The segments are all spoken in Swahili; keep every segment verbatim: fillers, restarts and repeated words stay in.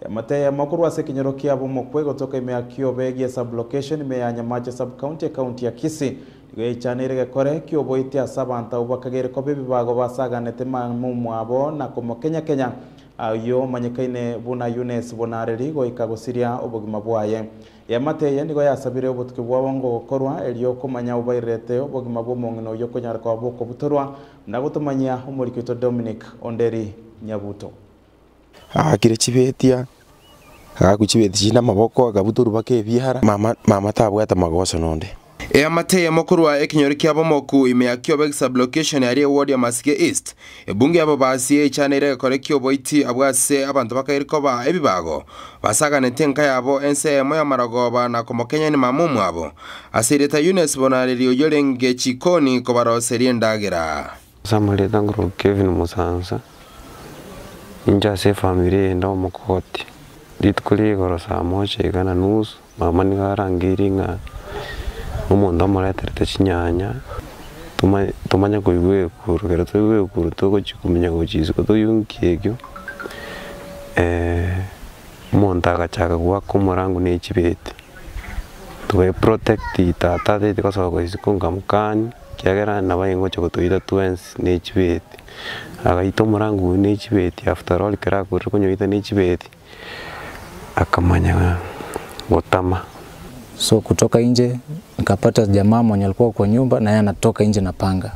Mataya makuru ase kinyoro kiabo mokwe kutoka ime ya Kiobegi sub-location ime ya Nyamache sub-county county ya Kisii. Nigo chanire gekore Kiobegi asabanta ubakagere ko bibago basaganete mamumu abo na komo Kenya Kenya. Ayo manyekaine buna Yunes bonareri go ikagusiria obugima bwaye. Ya Mataya nigo yasabire obutuki bwabongo gokorwa eliyo kumanya ubairete obugima bw'omongino yo konyara kwa boko butorwa na gutumanya umurikito Dominic Onderi Nyabuto. Akire chibetia akakuchibetia na maboko agabuturu bake bihara mama mama tabwata magoso nonde e Mataya mukuru wa ekinyori kyabo moku ime ya Kiobegi sub-location yari ward ya Masike East ebunge abo basiye chanere kore Kiobegi abwase abantu bakayiriko ba ebibago basagane tenka yabo ense mo ya maragoba na komo Kenya ni mamumu abo asireta Yunes bonareri oyolenge chikoni ko baroseri ndagera Samale tangro Kevin Musansa inja se family ndo mukoti ditkuli goro saa moja igana nusu mama ni garangiringa umuntu amureterete chinyanya tuma tumanya ko iwe kurugera to iwe kuru to ko chikumenya ko chizo ko to yunkegyo eh umuntu agachaka kwa kumurangu ne chibete to protect tata de ko so ko isikunga mukani kyagera nabayengo cyo to ida twins ne chibete agaito murangu ne chibete after all kira kuru kunyo ida ne chibete akamanya gotama. So kutoka nje nikapata jamaa mwenye alikuwa kwa nyumba na yeye anatoka nje na panga.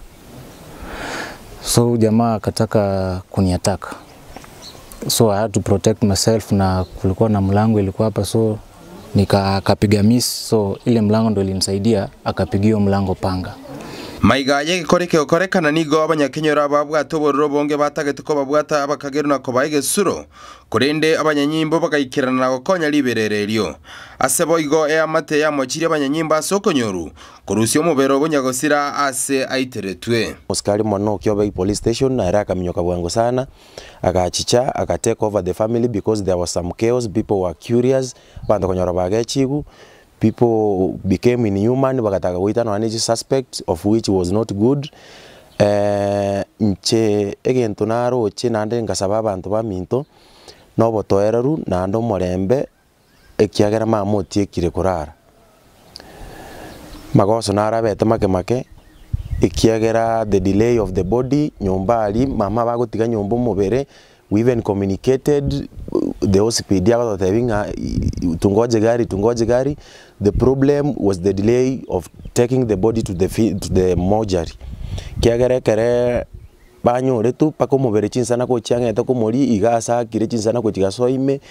So jamaa akataka kuniataka. So I had to protect myself na kulikuwa na mlango ilikuwa hapa, so nikapiga miss, so ile mlango ndio ilinisaidia akapigia mlango panga. Maiga yege koreke okorekana nigo abanyakenyora babwato bororo bonge batagete ko babwata abakagero nako bayige suro kurende abanyanyimbo bakayikirana na gokonya liberereryo asebo igo e amate ya mochiri abanyanyimba sokonyoru kurusyo mubero bonyagosira ase aiteretwe Oskari mono Kiobegi police station na era kaminyoka bwango sana akachicha akatake over the family because there was some chaos. People were curious bando konyora bagechigu. People became inhuman bakataka kuita no aniji suspect of which was not good. Eh nche egento naro che nande ngasaba abantu baminto no botoereru nando morembe ekiagera mamutie kire kurara magoso narabete make make ekiagera the delay of the body nyomba ali mama bagutiga nyomba mubere. We even communicated the hospital about having tungoje gari tungoje gari. The problem was the delay of taking the body to the to the mortuary. Kiagere kere banyo retu pako mubere chinsana ko chianga to ko mori igasa kire chinsana ko tigasoime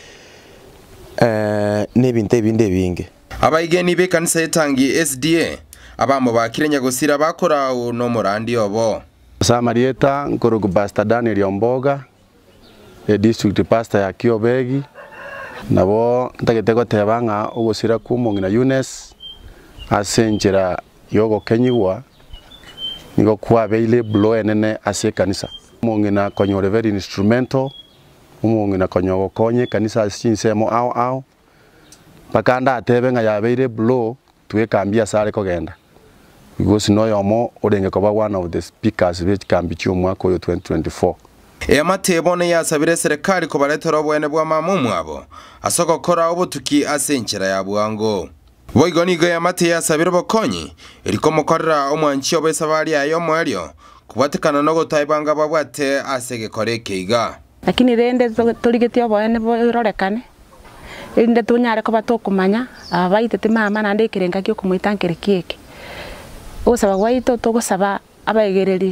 eh nebinte binde binge abaigeni be kanisa etangi S D A abamo bakirenya gusira bakora no morandi obo Samarieta nkorogu Pastor Daniel Omboga e district pastor ya Kiobegi nabo ntagete tebanga ugusira ku mongina Yunes asenjera yogo kenyiwa nigo kwa beile blow enene ase kanisa mongina konyore very instrumental mongina konyogo konye kanisa asinsemo au au pakanda atebe nga ya beile blow twekambia sare kogenda because no yomo orenge ko ba one of the speakers which can be chumwa ko twenty twenty-four. E Matebo ne yasabire serikali ko baletera obwene bwa mamumu abo asoko kora obutuki asenchera ya bwango boigoni go ya Matebo yasabire bokonyi eriko mokorera omwanchi obesabali ayo mweryo kubatikana no gotaibanga babwate asege koreke iga lakini rende tuligetie obwene borekane inde tunyare ko batokumanya abaitete mama nande kirenga kyo kumwitankere kieke osaba waito to gusaba abagereri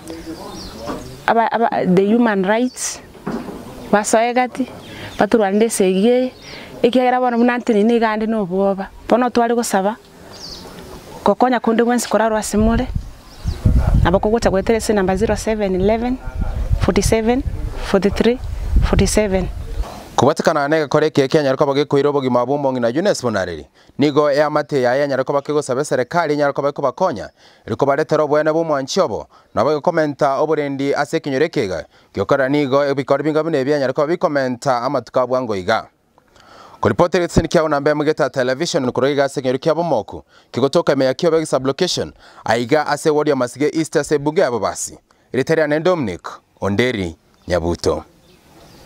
aba aba the human rights basoegati baturwande segie ikiagera bona munantini ni gande no boba bono twali gusaba kokonya kunde wensi korarwa simule abakogota gweterese number zero seven eleven forty-seven forty-three forty-seven kubatikana nega koreke Kenya ariko bagikoira obugima bw'omongi na Yunes bonareri nigo e amate ya yanya ariko bakigosabe serikali nyariko bako bakonya ariko baretera obwene bw'omwanchi obo nabo komenta oburendi ase kinyorekega gyokora nigo ebikora bingabune byanya ariko bikomenta amatuka bwango iga kuripoti retseni kya unambe mugeta television kuroiga ase kinyoreke abo moku kigotoka me ya Kiobegi sub-location aiga ase ward ya Masige East ase buge abo basi Riteria ne Dominic Onderi Nyabuto.